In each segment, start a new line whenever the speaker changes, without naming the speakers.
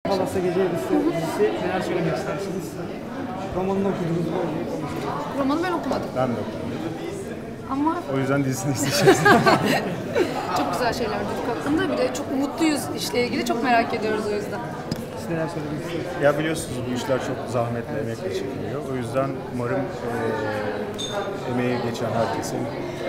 Palas'a Gece dizisi neler söylemek istersiniz? Romanını okudunuz mu?
Romanı ben okumadım.
Ben de okudum.
Ama
O yüzden dizisini izleyeceğiz.
çok güzel şeyler duyduk hakkında. Bir de çok umutluyuz işle ilgili. Çok merak ediyoruz o yüzden.
Siz neler söylemek istersiniz?
Ya biliyorsunuz bu işler çok zahmetli, emekle çekiliyor. O yüzden umarım emeği geçen herkesin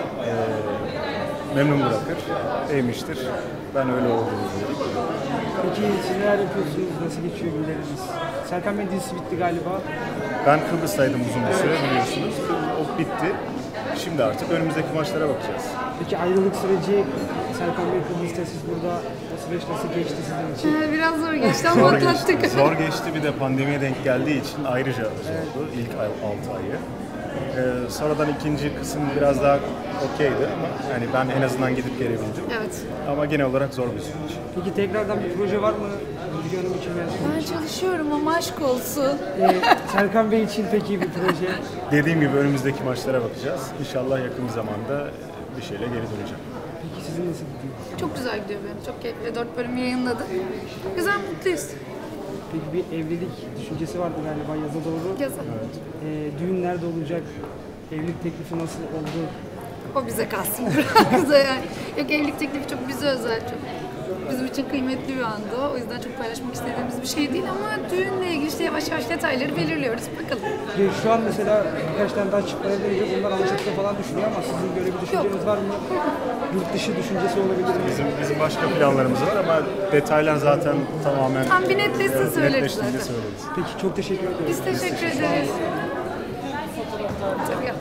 memnun bırakır, beğenmiştir. Ben öyle olduğunu düşünüyorum.
Peki siz neler yapıyorsunuz? Nasıl geçiyor günleriniz? Serkan Bey dizisi bitti galiba.
Ben Kıbrıs'taydım uzun bir süre biliyorsunuz. O bitti. Şimdi artık önümüzdeki maçlara bakacağız.
Peki ayrılık süreci, Serkan Bey Kıbrıs'ta, siz burada, o süreç nasıl geçti sizin için?
Biraz zor geçti ama atlattık.
Zor geçti, bir de pandemiye denk geldiği için ayrıca zordu ilk 6 ayı. Sonradan ikinci kısım biraz daha okeydi ama yani ben en azından gidip gelebildim.
Evet.
Ama genel olarak zor bir süreç.
Peki tekrardan bir proje var mı? Müge Hanım için veya sizin
Ben
için?
çalışıyorum ama aşk olsun.
Serkan Bey için peki bir proje?
Dediğim gibi önümüzdeki maçlara bakacağız. İnşallah yakın bir zamanda bir şeyle geri döneceğim.
Peki sizin nasıl gidiyor?
Çok güzel gidiyor benim. Çok keyifli. 4 bölüm yayınladı. Güzel, mutluyuz.
Peki bir evlilik düşüncesi vardı galiba yaza doğru.
Yazın.
Düğün nerede olacak? Evlilik teklifi nasıl oldu?
O bize kalsın biraz da yani. Yok, evlilik teklifi çok bize özel, çok bizim için kıymetli bir anda. O yüzden çok paylaşmak istediğimiz bir şey değil ama düğünle ilgili işte yavaş yavaş detayları belirliyoruz. Bakalım.
Şu an mesela birkaç tane daha çiftler gelecek, onlar Alaçatı'da falan düşünüyor ama sizin böyle bir düşünceniz var mı? Yurt dışı düşüncesi olabilir mi?
Bizim başka planlarımız var ama detaylar zaten tamamen
Tam bir netleşsin söyleriz
netleştiğinde
zaten.
söyleriz.
Peki çok teşekkür ederim.
Biz teşekkür ederiz. Tabii.